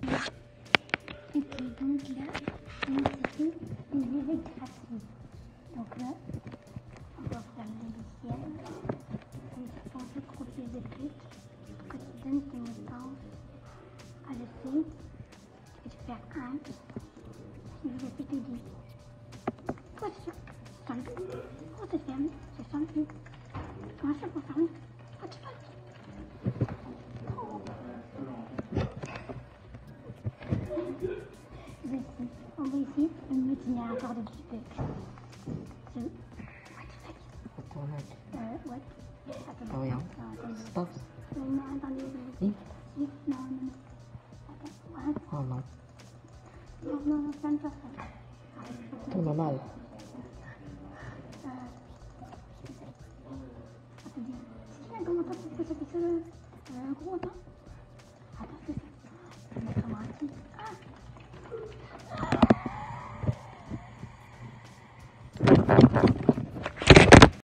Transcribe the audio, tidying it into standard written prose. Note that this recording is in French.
Ok, donc là, c'était une nouvelle gratuite. Donc là, on va faire le logiciel. On va penser copier des trucs. Que tu donnes tes mots de passe à le site. Et tu fais un. Et je vais te dire. Quoi, c'est simple. Oh, c'est fermé. C'est simple. Comment ça pour fermer? Oh, tu fais. On va ici un multigénérateur de type. So, what the fuck? What? Attends. Oh, yeah. Stop. Non, attendez. Si? Si? Non. Attends, what? Oh non. Non, ça ne passe pas. Tourne mal. Attendez. Si, un commentaire pour que ça puisse... un gros temps. Attends, c'est ça. Je vais mettre un